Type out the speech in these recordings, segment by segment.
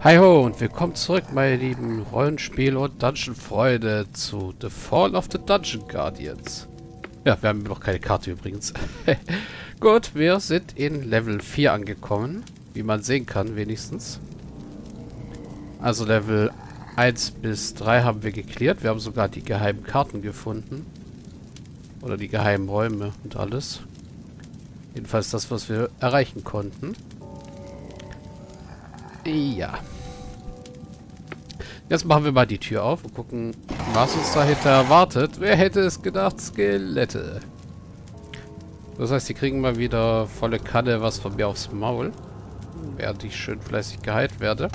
Hi ho und willkommen zurück, meine lieben Rollenspiel- und Dungeon-Freunde zu The Fall of the Dungeon Guardians. Ja, wir haben noch keine Karte übrigens. Gut, wir sind in Level 4 angekommen, wie man sehen kann wenigstens. Also Level 1 bis 3 haben wir geklärt. Wir haben sogar die geheimen Karten gefunden. Oder die geheimen Räume und alles. Jedenfalls das, was wir erreichen konnten. Ja. Jetzt machen wir mal die Tür auf und gucken, was uns dahinter erwartet. Wer hätte es gedacht? Skelette. Das heißt, die kriegen mal wieder volle Kanne was von mir aufs Maul. Während ich schön fleißig geheilt werde.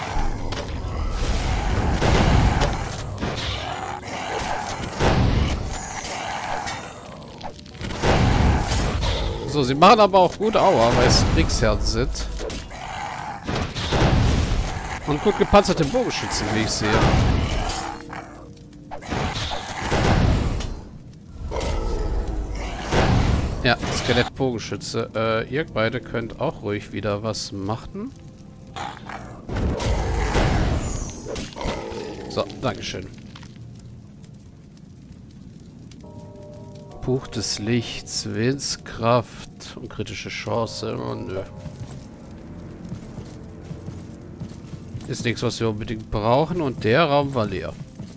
So, sie machen aber auch gut Aua, weil es Kriegsherren sind. Und gut gepanzerte Bogenschützen, wie ich sehe. Ja, Skelett-Bogenschütze. Ihr beide könnt auch ruhig wieder was machen. So, Dankeschön. Buch des Lichts, Willenskraft und kritische Chance. Oh, nö. Ist nichts, was wir unbedingt brauchen. Und der Raum war leer.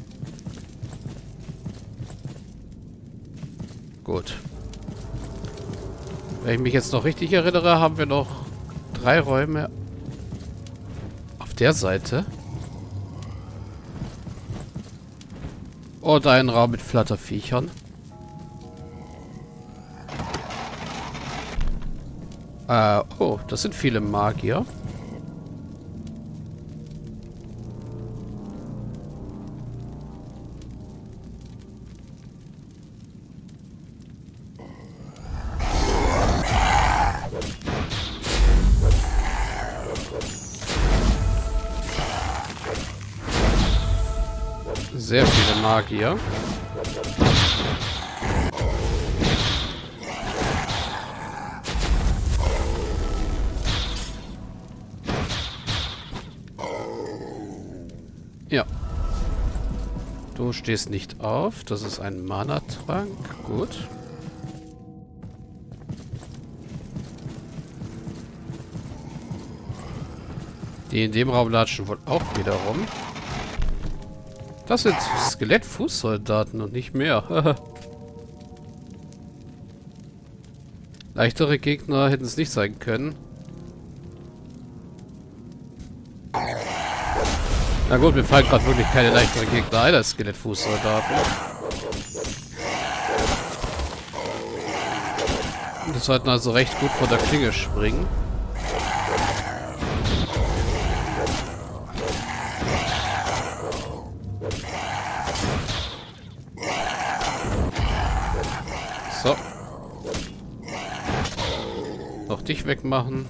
Gut. Wenn ich mich jetzt noch richtig erinnere, haben wir noch 3 Räume auf der Seite. Und einen Raum mit Flatterviechern. Oh, das sind viele Magier. Sehr viele Magier. Ja. Du stehst nicht auf. Das ist ein Mana-Trank. Gut. Die in dem Raum latschen wohl auch wieder rum. Das sind Skelett-Fußsoldaten und nicht mehr. Leichtere Gegner hätten es nicht sein können. Na gut, mir fallen gerade wirklich keine leichteren Gegner ein als Skelett-Fußsoldaten. Wir sollten also recht gut von der Klinge springen. So. Noch dich wegmachen.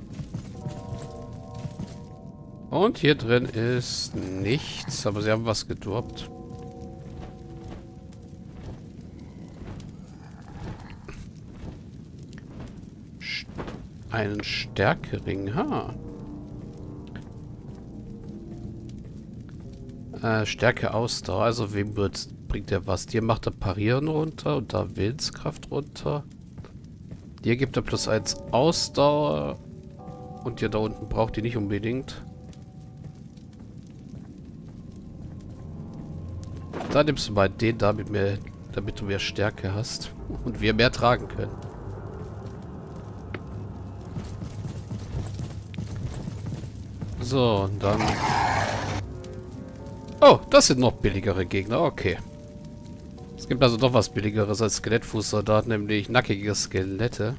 Und hier drin ist nichts, aber sie haben was gedroppt. Einen Stärkering, ha. Stärke Ausdauer, also wem bringt der was? Dir macht er Parieren runter und da Willenskraft runter. Dir gibt er +1 Ausdauer. Und dir da unten braucht ihr nicht unbedingt. Da nimmst du mal den da, damit du mehr Stärke hast. Und wir mehr tragen können. So, und dann... Oh, das sind noch billigere Gegner. Okay. Es gibt also doch was billigeres als Skelettfußsoldaten, nämlich nackige Skelette.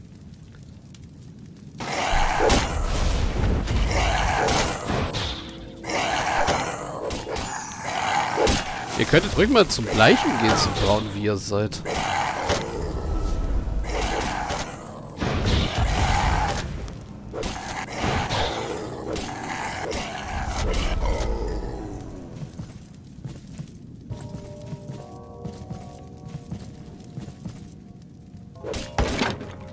Ihr könntet ruhig mal zum Gleichen gehen, so braun wie ihr seid.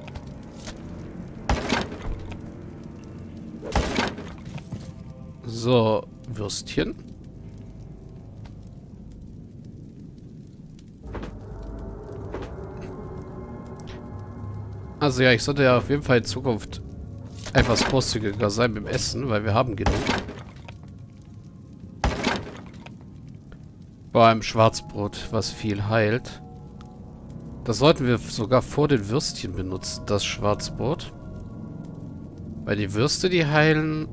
So, So, Würstchen. Also ja, ich sollte ja auf jeden Fall in Zukunft etwas großzügiger sein beim Essen, weil wir haben genug. Vor allem Schwarzbrot, was viel heilt. Das sollten wir sogar vor den Würstchen benutzen, das Schwarzbrot. Weil die Würste, die heilen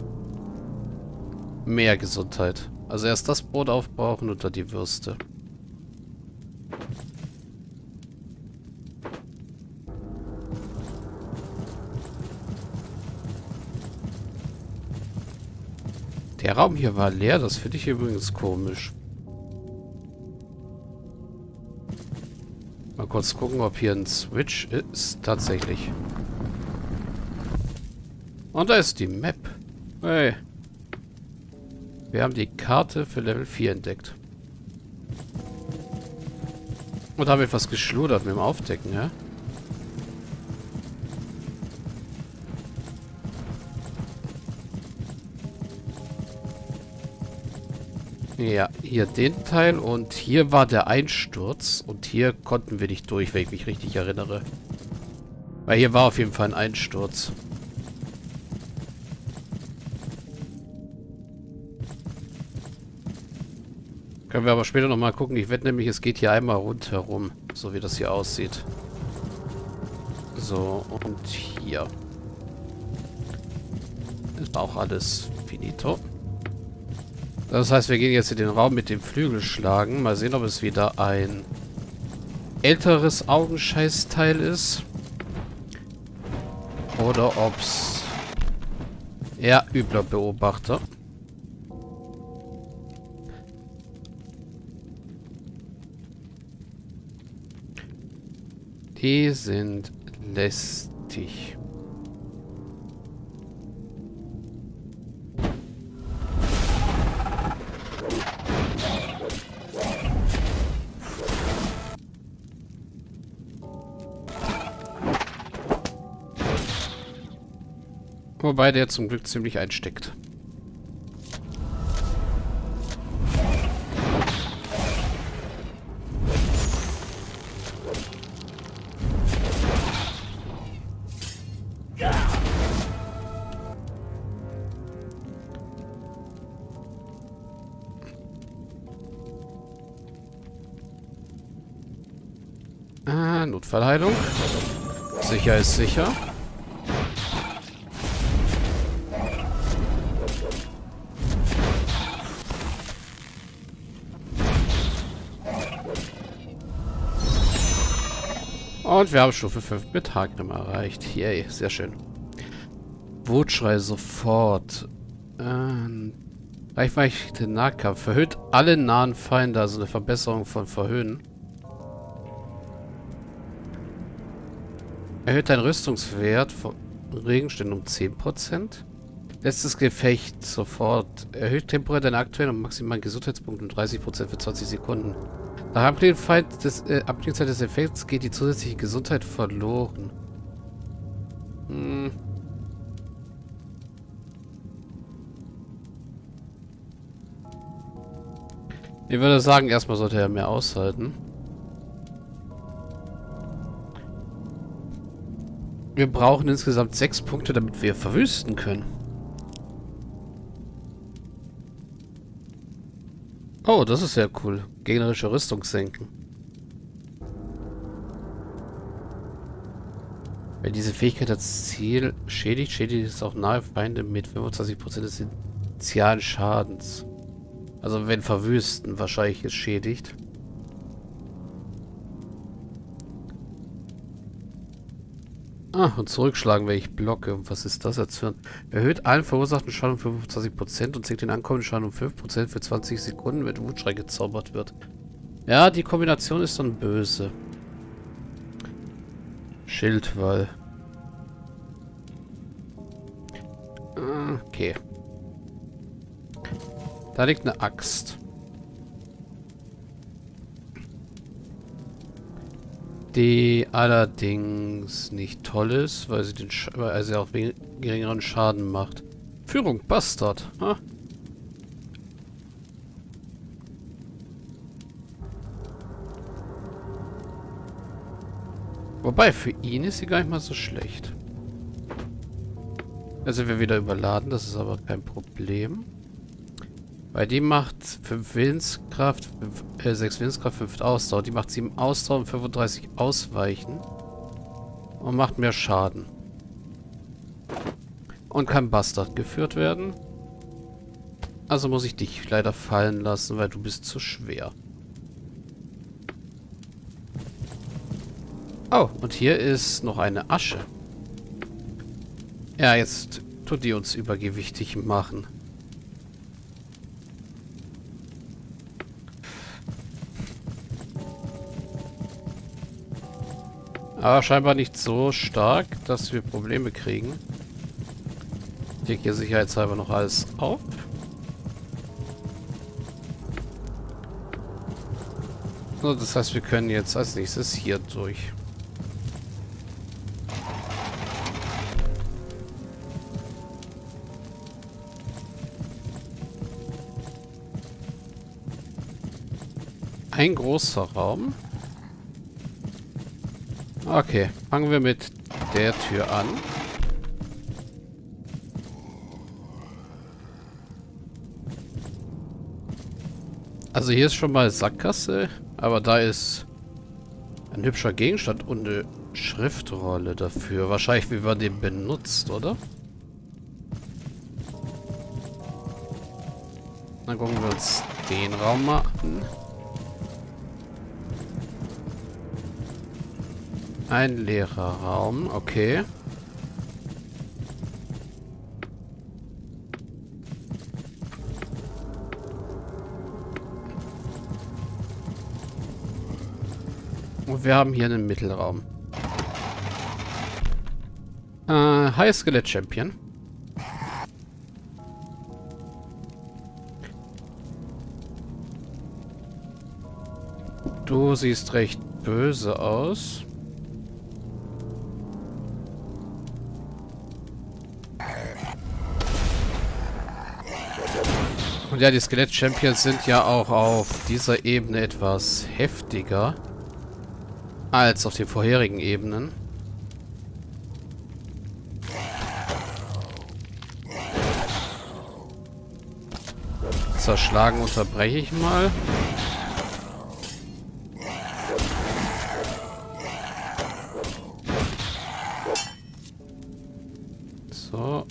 mehr Gesundheit. Also erst das Brot aufbrauchen und dann die Würste. Der Raum hier war leer, das finde ich übrigens komisch. Mal kurz gucken, ob hier ein Switch ist. Tatsächlich. Und da ist die Map. Hey. Wir haben die Karte für Level 4 entdeckt. Und haben etwas geschludert mit dem Aufdecken, ja? Ja, hier den Teil und hier war der Einsturz und hier konnten wir nicht durch, wenn ich mich richtig erinnere. Weil hier war auf jeden Fall ein Einsturz. Können wir aber später nochmal gucken. Ich wette nämlich, es geht hier einmal rundherum, so wie das hier aussieht. So, und hier. Ist auch alles finito. Das heißt, wir gehen jetzt in den Raum mit dem Flügelschlagen. Mal sehen, ob es wieder ein älteres Augenscheißteil ist. Oder ob es eher übler Beobachter. Die sind lästig. Wobei der zum Glück ziemlich einsteckt. Notfallheilung. Sicher ist sicher. Und wir haben Stufe 5 mit Hagrim erreicht. Yay, sehr schön. Wutschrei sofort. Reichweite Nahkampf. Verhöht alle nahen Feinde, also eine Verbesserung von Verhöhen. Erhöht deinen Rüstungswert von Gegenständen um 10%. Letztes Gefecht sofort. Erhöht temporär deinen aktuellen und maximalen Gesundheitspunkt um 30% für 20 Sekunden. Nach Abklingzeit des Effekts geht die zusätzliche Gesundheit verloren. Ich würde sagen, erstmal sollte er mehr aushalten. Wir brauchen insgesamt 6 Punkte, damit wir verwüsten können. Oh, das ist sehr cool. Gegnerische Rüstung senken. Wenn diese Fähigkeit das Ziel schädigt, schädigt es auch nahe Feinde mit 25% des initialen Schadens. Also wenn verwüsten wahrscheinlich es schädigt. Ah, und zurückschlagen, wenn ich blocke. Und was ist das jetzt für ein... Erhöht allen verursachten Schaden um 25% und senkt den ankommenden Schaden um 5% für 20 Sekunden, wenn Wutschrei gezaubert wird. Ja, die Kombination ist dann böse. Schildwall. Okay. Da liegt eine Axt. Die allerdings nicht toll ist, weil sie auch geringeren Schaden macht. Führung, Bastard. Ha? Wobei, für ihn ist sie gar nicht mal so schlecht. Da sind wir wieder überladen, das ist aber kein Problem. Weil die macht 5 Willenskraft, 6 Willenskraft, 5 Ausdauer. Die macht 7 Ausdauer und 35 Ausweichen. Und macht mehr Schaden. Und kann Bastard geführt werden. Also muss ich dich leider fallen lassen, weil du bist zu schwer. Oh, und hier ist noch eine Asche. Ja, jetzt tut die uns übergewichtig machen. Aber scheinbar nicht so stark, dass wir Probleme kriegen. Ich lege hier sicherheitshalber noch alles auf. So, das heißt, wir können jetzt als nächstes hier durch. Ein großer Raum. Okay, fangen wir mit der Tür an. Also hier ist schon mal Sackgasse, aber da ist ein hübscher Gegenstand und eine Schriftrolle dafür. Wahrscheinlich, wie man den benutzt, oder? Dann gucken wir uns den Raum mal an. Ein leerer Raum, okay. Und wir haben hier einen Mittelraum. Hi Skelett Champion. Du siehst recht böse aus. Und ja, die Skelett-Champions sind ja auch auf dieser Ebene etwas heftiger als auf den vorherigen Ebenen. Zerschlagen unterbreche ich mal. So.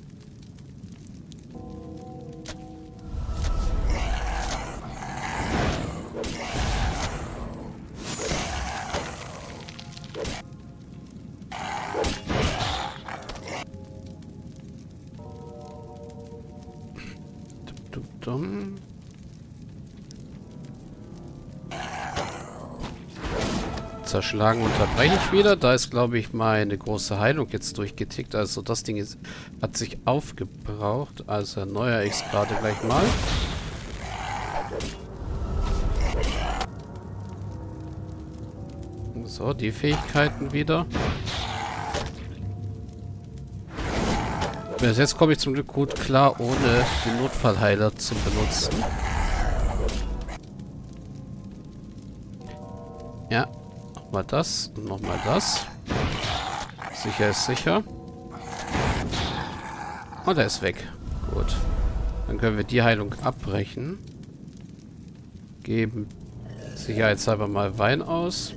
Dumm. Zerschlagen unterbreche ich wieder. Da ist, glaube ich, meine große Heilung jetzt durchgetickt. Also das Ding ist, hat sich aufgebraucht. Also erneuere ich es gerade gleich mal. So, die Fähigkeiten wieder. Bis jetzt komme ich zum Glück gut klar, ohne den Notfallheiler zu benutzen. Ja, nochmal das und nochmal das. Sicher ist sicher. Und er ist weg. Gut. Dann können wir die Heilung abbrechen. Geben sicherheitshalber mal Wein aus.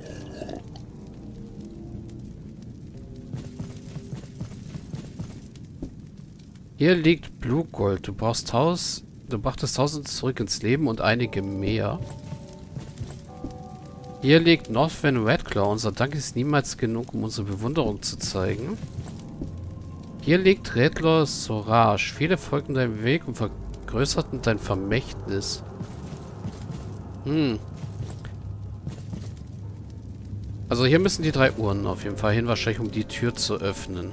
Hier liegt Blue Gold. Du brachtest 1000 zurück ins Leben und einige mehr. Hier liegt Northwind Redclaw. Unser Dank ist niemals genug, um unsere Bewunderung zu zeigen. Hier liegt Redlaw Sorage. Viele folgten deinem Weg und vergrößerten dein Vermächtnis. Also hier müssen die 3 Uhren auf jeden Fall hin, wahrscheinlich um die Tür zu öffnen.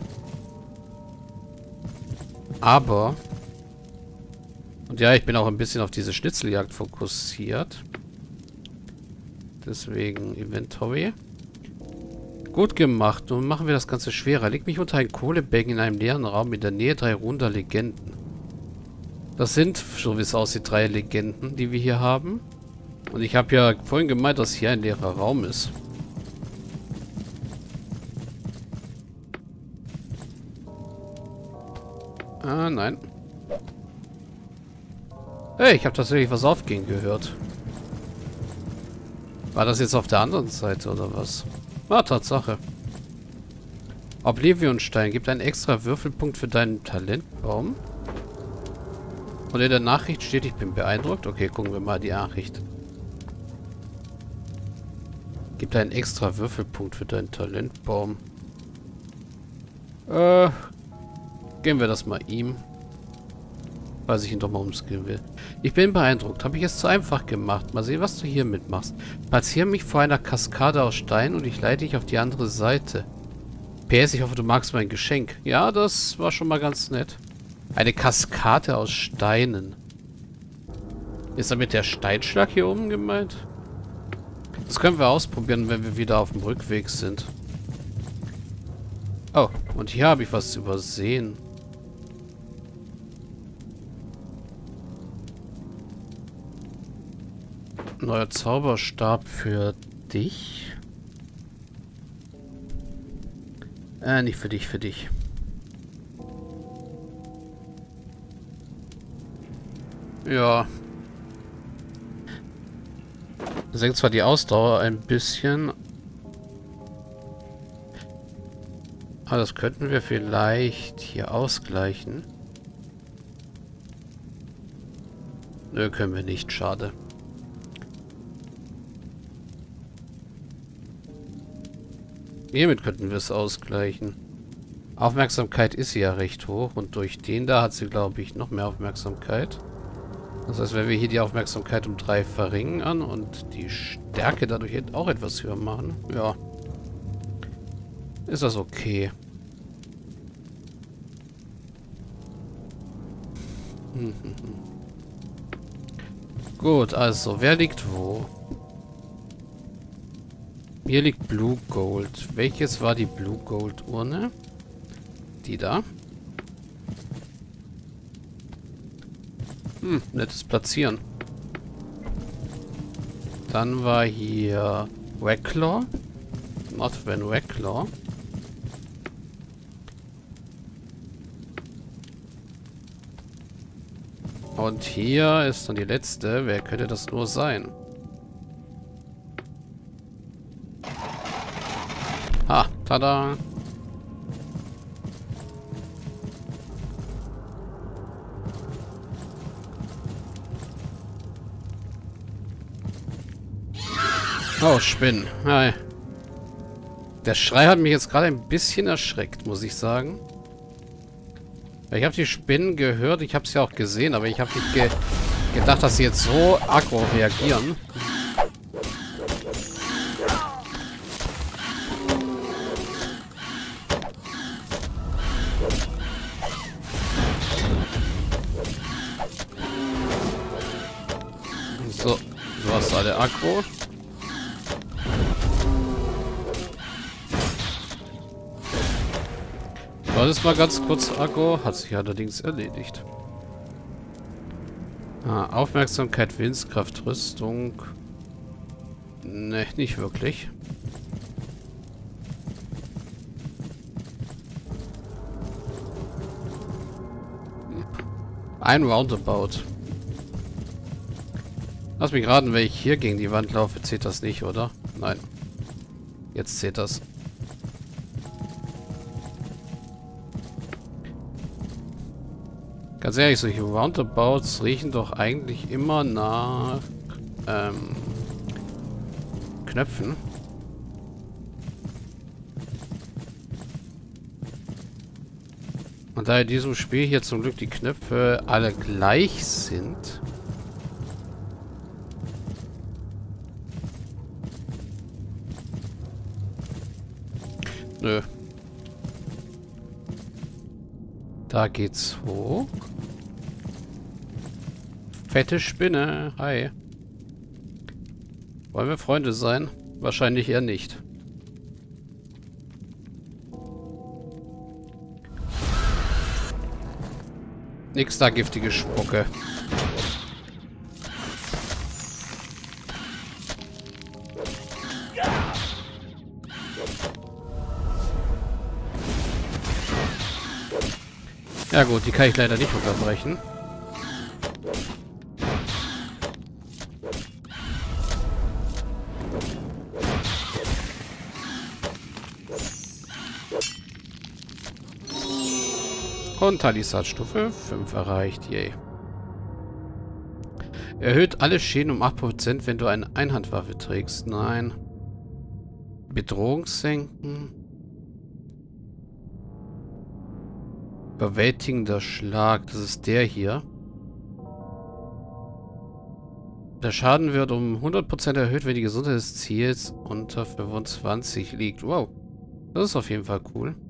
Aber... Und ja, ich bin auch ein bisschen auf diese Schnitzeljagd fokussiert. Deswegen Inventory. Gut gemacht. Nun machen wir das Ganze schwerer. Leg mich unter ein Kohlebecken in einem leeren Raum in der Nähe 3 runder Legenden. Das sind, so wie es aussieht, 3 Legenden, die wir hier haben. Und ich habe ja vorhin gemeint, dass hier ein leerer Raum ist. Ah, nein. Hey, ich habe tatsächlich was aufgehen gehört. War das jetzt auf der anderen Seite oder was? Ah, Tatsache. Oblivionstein gibt einen extra Würfelpunkt für deinen Talentbaum. Und in der Nachricht steht, ich bin beeindruckt. Okay, gucken wir mal die Nachricht. Gibt einen extra Würfelpunkt für deinen Talentbaum. Geben wir das mal ihm. Weil ich ihn doch mal umskillen will. Ich bin beeindruckt. Habe ich es zu einfach gemacht. Mal sehen, was du hier mitmachst. Platziere mich vor einer Kaskade aus Stein und ich leite dich auf die andere Seite. PS, ich hoffe, du magst mein Geschenk. Ja, das war schon mal ganz nett. Eine Kaskade aus Steinen. Ist damit der Steinschlag hier oben gemeint? Das können wir ausprobieren, wenn wir wieder auf dem Rückweg sind. Oh, und hier habe ich was übersehen. Neuer Zauberstab für dich. Nicht für dich, für dich. Ja. Senkt zwar die Ausdauer ein bisschen. Aber das könnten wir vielleicht hier ausgleichen. Nö, können wir nicht. Schade. Hiermit könnten wir es ausgleichen. Aufmerksamkeit ist sie ja recht hoch. Und durch den da hat sie, glaube ich, noch mehr Aufmerksamkeit. Das heißt, wenn wir hier die Aufmerksamkeit um 3 verringern und die Stärke dadurch auch etwas höher machen, ja, ist das okay. Gut, also, wer liegt wo? Hier liegt Blue Gold. Welches war die Blue Gold Urne? Die da. Nettes Platzieren. Dann war hier Wacklaw. Northern Wacklaw. Und hier ist dann die letzte. Wer könnte das nur sein? Ha, tada. Oh, Spinnen. Hi. Der Schrei hat mich jetzt gerade ein bisschen erschreckt, muss ich sagen. Ich habe die Spinnen gehört, ich habe sie auch gesehen, aber ich habe nicht gedacht, dass sie jetzt so aggro reagieren. So, du hast alle aggro. Das ist mal ganz kurz aggro, hat sich allerdings erledigt. Aufmerksamkeit, Willenskraft, Rüstung. Ne, nicht wirklich. Ein Roundabout. Lass mich raten, wenn ich hier gegen die Wand laufe, zählt das nicht, oder? Nein. Jetzt zählt das. Ganz ehrlich, solche Roundabouts riechen doch eigentlich immer nach Knöpfen. Und da in diesem Spiel hier zum Glück die Knöpfe alle gleich sind, nö. Da geht's hoch. Fette Spinne. Hi. Wollen wir Freunde sein? Wahrscheinlich eher nicht. Nix da, giftige Spucke. Ja, Ja gut, die kann ich leider nicht unterbrechen. Und Talisat Stufe 5 erreicht. Yay. Erhöht alle Schäden um 8%, wenn du eine Einhandwaffe trägst. Nein. Bedrohung senken. Überwältigender Schlag. Das ist der hier. Der Schaden wird um 100% erhöht, wenn die Gesundheit des Ziels unter 25 liegt. Wow. Das ist auf jeden Fall cool.